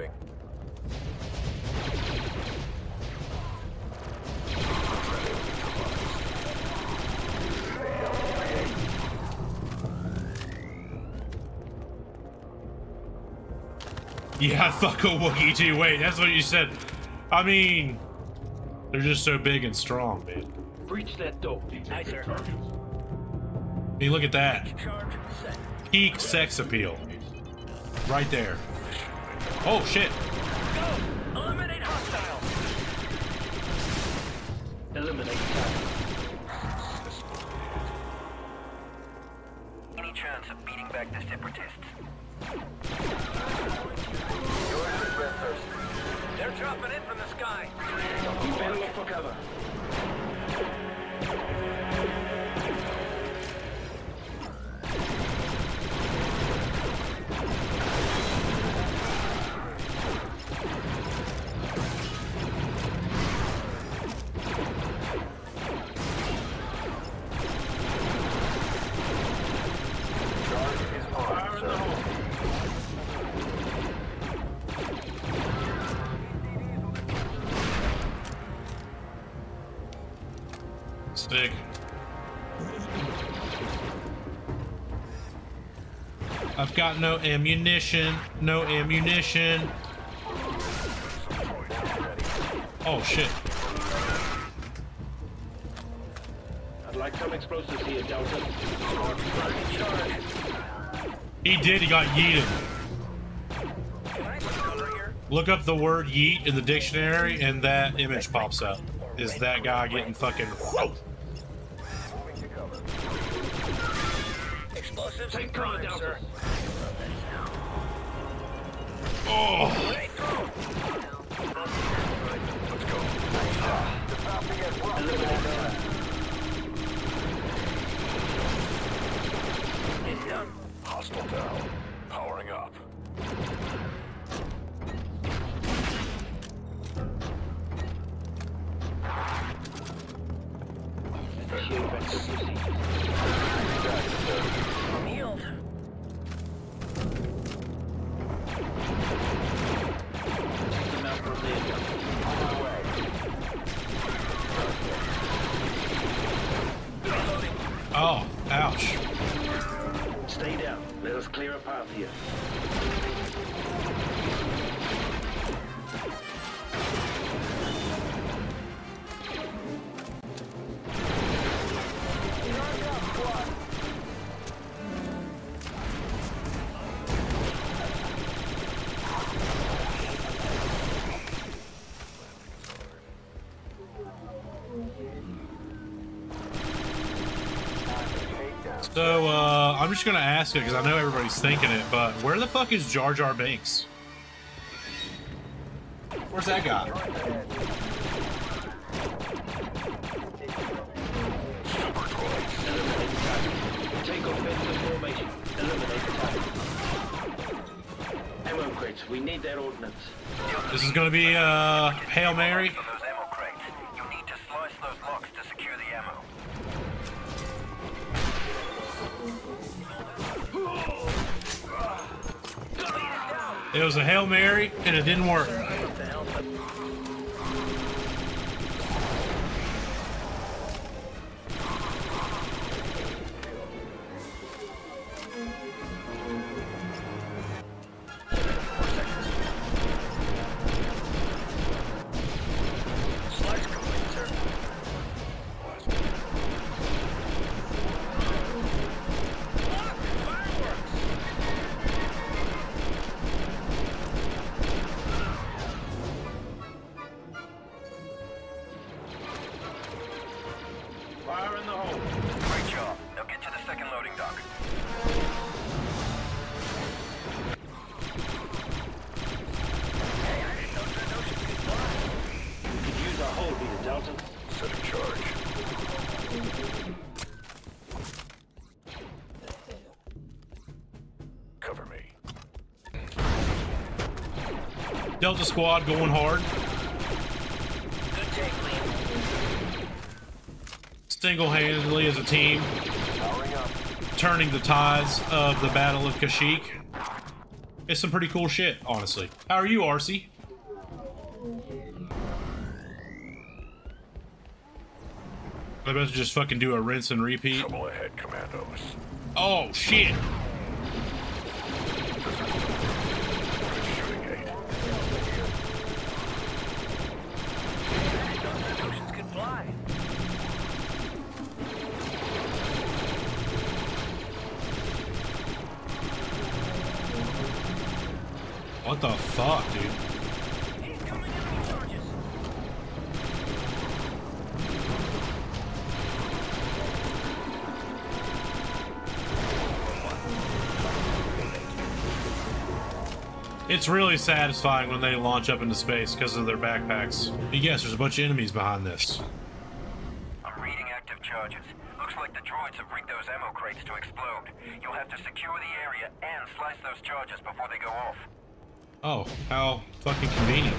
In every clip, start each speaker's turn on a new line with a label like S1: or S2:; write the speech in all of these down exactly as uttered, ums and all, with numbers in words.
S1: Reloading.
S2: Yeah, fuck a Wookiee too. Wait, that's what you said. I mean, they're just so big and strong, man.
S3: Breach that door.
S4: Aye, sir.
S2: I mean, look at that. Peak sex appeal. Right there. Oh, shit.
S4: Go! Eliminate hostile!
S3: Eliminate target.
S4: Any chance of beating back the separatists? They're dropping in from the sky.
S3: You better look for cover.
S2: Stick. I've got no ammunition. No ammunition. Oh shit.
S3: I'd like some explosives here, Delta.
S2: He did, he got yeeted. Look up the word yeet in the dictionary and that image pops up. Is that guy getting fucking whoa.
S4: Explosives
S3: Take cover,
S4: incoming, sir.
S2: Oh.
S4: Let's go. It's done.
S1: Hostile down. Powering up.
S4: I'm healed.
S2: Oh, ouch.
S3: Stay down. Let us clear a path here.
S2: So, uh, I'm just gonna ask it because I know everybody's thinking it, but where the fuck is Jar Jar Binks? Where's that guy?
S3: Take offensive formation. Eliminate the target. Ammo crates. We need that ordnance.
S2: This is gonna be, uh, Hail Mary.
S4: Those ammo crates. You need to slice those locks to secure the ammo.
S2: It was a Hail Mary and it didn't work.
S4: Slice complete, sir. Look! Fireworks!
S3: Fire in the hole.
S4: Great job. Now get to the second loading dock. Hey, I didn't know that notion could fly.
S3: We could use our hole here, Delta.
S1: Setting charge. Cover me.
S2: Delta Squad going hard.
S4: Good take, Liam.
S2: Single-handedly as a team,
S1: Powering up.
S2: turning the tides of the Battle of Kashyyyk. It's some pretty cool shit, honestly. How are you, R C? I'm about to just fucking do a rinse and repeat.
S1: Trouble ahead, Commandos.
S2: Oh, shit!
S1: Shooting aid.
S4: Notions can fly.
S2: What the fuck, dude?
S4: He's coming enemy charges.
S2: It's really satisfying when they launch up into space because of their backpacks. But yes, there's a bunch of enemies behind this.
S5: I'm reading active charges. Looks like the droids have rigged those ammo crates to explode. You'll have to secure the area and slice those charges before they go off.
S2: Oh, how fucking convenient.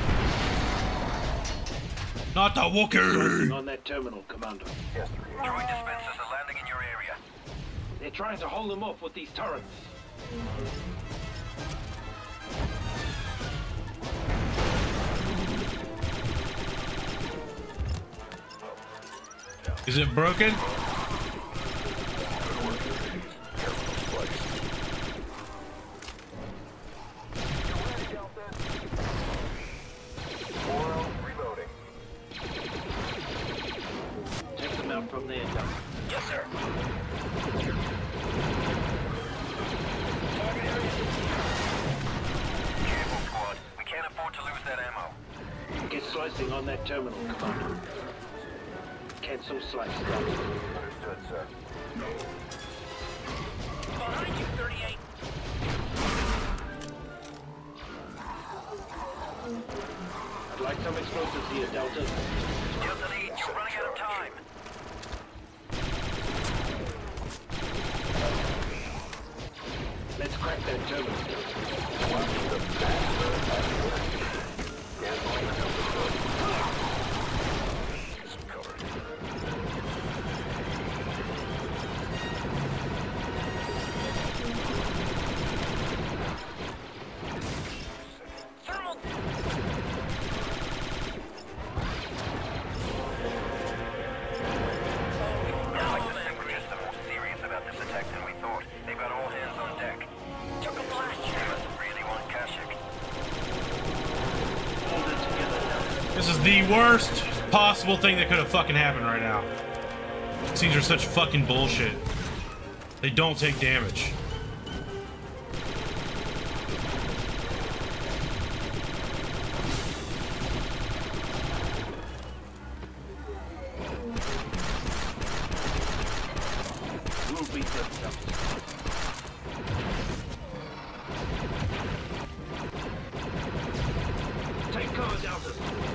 S2: Not the Wookiee!
S3: On that terminal, Commando.
S5: Droid dispensers are landing in your area.
S3: They're trying to hold them off with these turrets.
S2: Is it broken?
S3: Take them out from there, Doc.
S5: Yes, sir. Careful, squad. We can't afford to lose that ammo.
S3: Get slicing on that terminal, Commando. Cancel slice, Doc.
S5: Understood, sir.
S4: Behind you, thirty-eight.
S3: I'd like some explosives here, Delta.
S5: Delta Lead, you're running out of time.
S3: Let's crack that terminal, Delta.
S1: Some cover.
S4: Thermal.
S5: Looks like the Separatists are more serious about this attack than we thought. They've got all hands on deck.
S4: Took a blast.
S5: They must really want Kashyyyk.
S3: Hold it together, Delta.
S2: This is the worst possible thing that could have fucking happened right now. These things are such fucking bullshit. They don't take damage.
S3: We'll beat them, Delta. Take cover, Delta.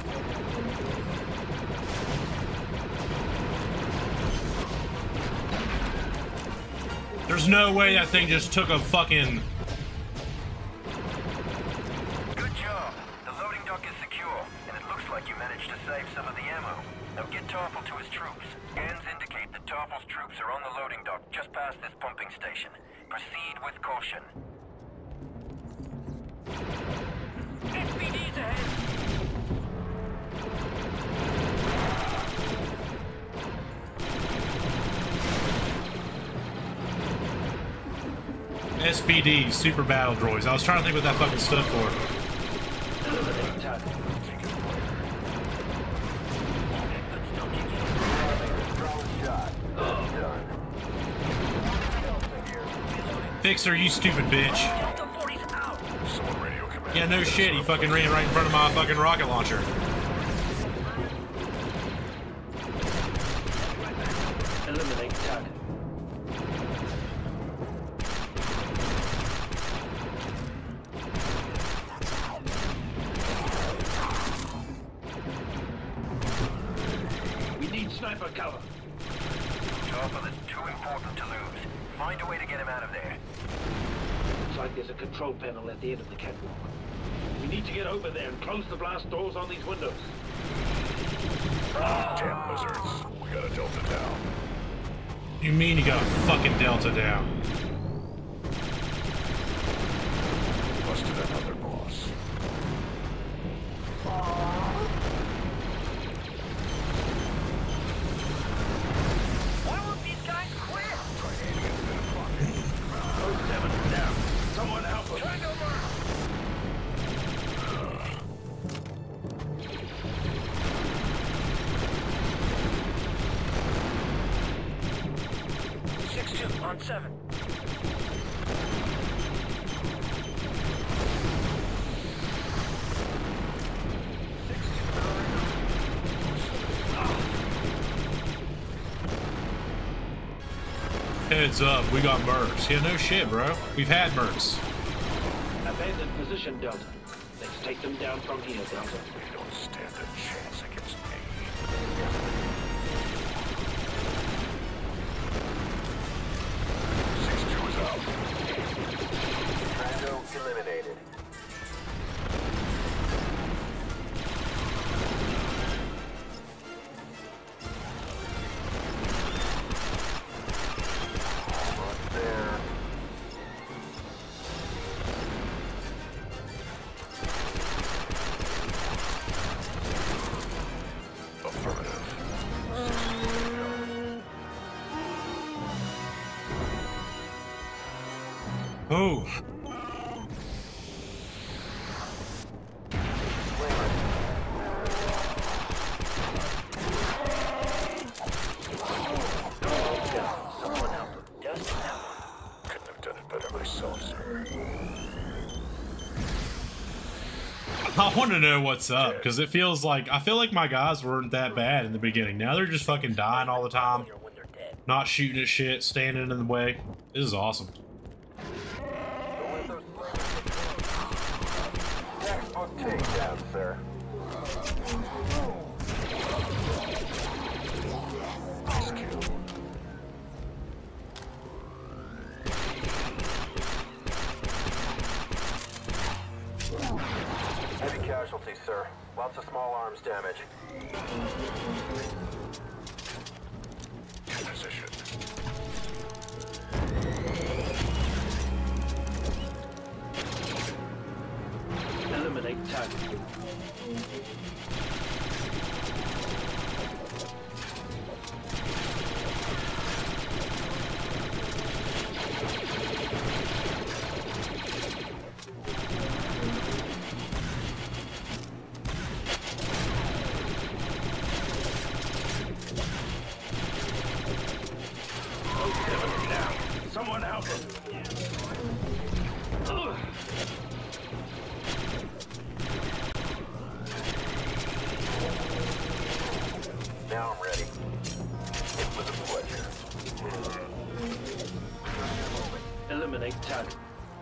S2: There's no way that thing just took a fucking...
S5: Good job. The loading dock is secure, and it looks like you managed to save some of the ammo. Now get Tarple to his troops. Scans indicate that Tarple's troops are on the loading dock just past this pumping station. Proceed with caution.
S4: S P Ds ahead.
S2: S P D, Super Battle Droids. I was trying to think what that fucking stood for.
S3: Eliminate target.
S2: Fixer, you stupid bitch.
S4: Delta forty's out.
S1: Someone radio command.
S2: Yeah, no shit. He fucking ran right in front of my fucking rocket launcher.
S3: Eliminate target. We need sniper cover.
S5: Tarple is too important to lose. Find a way to get him out of there.
S3: Looks like there's a control panel at the end of the catwalk. We need to get over there and close the blast doors on these windows.
S1: Damn lizards. We got a Delta down.
S2: You mean you got a fucking Delta down?
S1: busted another boss.
S4: Why won't these guys quit?
S3: Oh, seven, down. Someone help us.
S4: Trying to burn. Six two on seven.
S2: Heads up, we got mercs. Yeah, no shit, bro. We've had mercs.
S3: Abandoned position, Delta. Let's take them down from here, Delta.
S1: We don't stand a chance against me. Six two is out.
S5: Commando eliminated. Almost there.
S1: Affirmative.
S2: Oh,
S3: Someone help us.
S4: Just
S1: Couldn't have done it better myself, sir.
S2: I want to know what's up because it feels like I feel like my guys weren't that bad in the beginning. Now they're just fucking dying all the time,
S4: when they're dead.
S2: not shooting at shit, standing in the way. This is awesome.
S5: Textbook takedown, sir.
S1: Nice kill.
S5: Heavy casualties, sir. Lots of small arms damage.
S1: In position.
S3: Eliminate target. Oh, seven, down. Someone help us. Ugh.
S5: Now I'm ready. It was a pleasure.
S3: Eliminate target.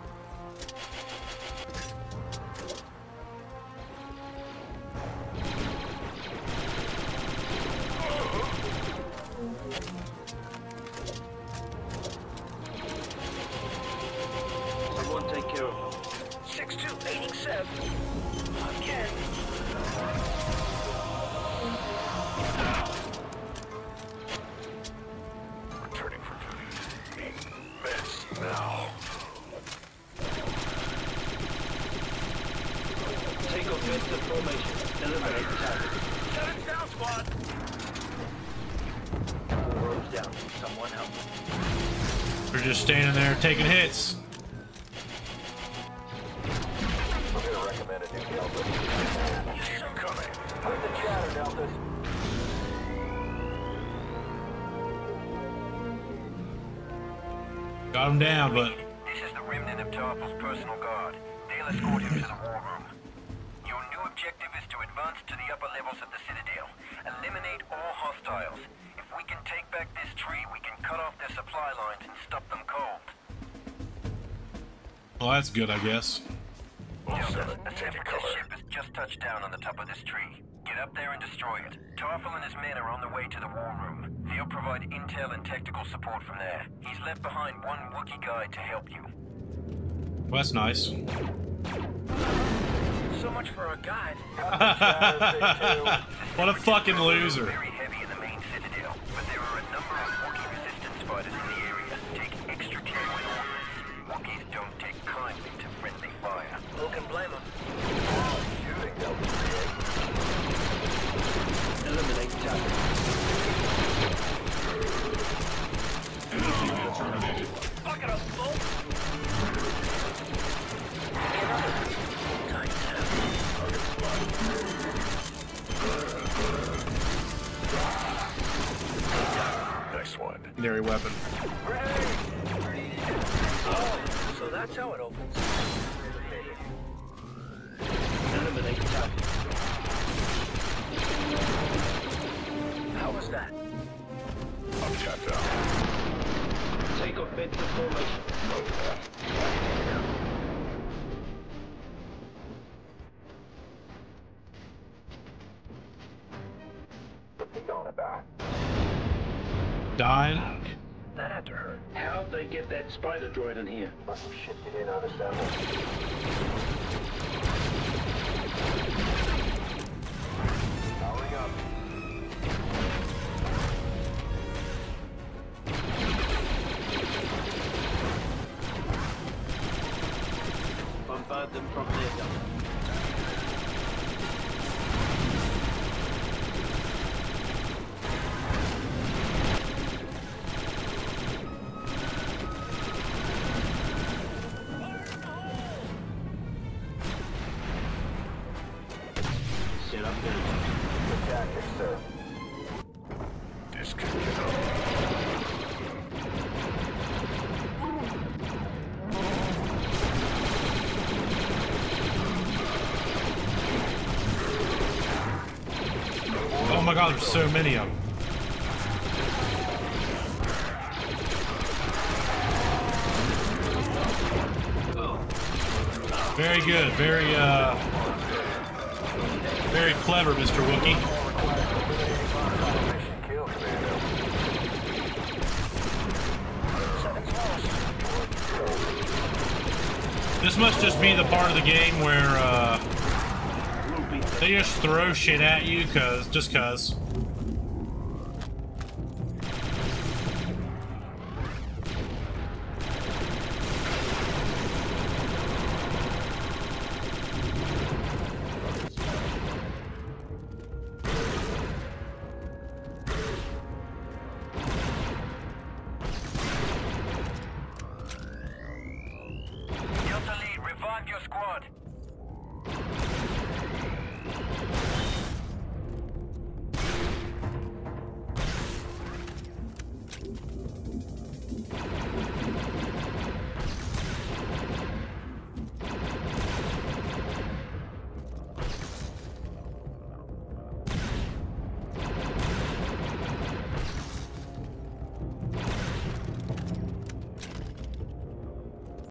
S3: Someone take care of them.
S4: Six two aiding seven. Again.
S1: Returning for duty. Mess now.
S3: Take offensive formation. Eliminate target.
S4: Seven down, squad.
S3: Rows down. Someone help them.
S2: They're just standing there taking hits.
S5: I'm gonna recommend a new Delta.
S1: Incoming.
S5: Put the chatter, Deltas.
S2: Got him down, but
S5: This is the remnant of Tarple's personal guard. They'll escort him to the war room. Your new objective is to advance to the upper levels of the Citadel. Eliminate all hostiles. If we can take back this tree, we can cut off their supply lines and stop them cold.
S2: well, that's good, I guess.
S5: Delta, a
S1: Taking
S5: separatist
S1: cover.
S5: ship has just touched down on the top of this tree. Get up there and destroy it. Tarple and his men are on the way to the war room. They'll provide intel and tactical support from there. He's left behind one Wookiee guide to help you.
S2: Well, that's nice.
S4: So much for a guide.
S2: What a fucking loser.
S5: Very heavy in the main Citadel, but there are a number of Wookiee resistance fighters in the area. Take extra care with ordnance. Wookiees don't take kindly to friendly fire.
S2: secondary weapon.
S4: Oh, so that's how it opens.
S3: Eliminate target.
S4: How was that?
S1: I'm tapped out.
S3: Take offensive formation.
S2: Dying.
S4: That had to hurt.
S3: How'd they get that spider droid in here?
S1: Must have shifted in unassembled. Powering up.
S3: Bombard them from their gun. Set up there.
S1: Tactics, sir. Disconnect.
S2: Oh my god, there's so many of them. Very good, very, uh... very clever, Mister Wookiee.
S1: Mission kill, Commando.
S2: This must just be the part of the game where, uh... they just throw shit at you, cause, just cause.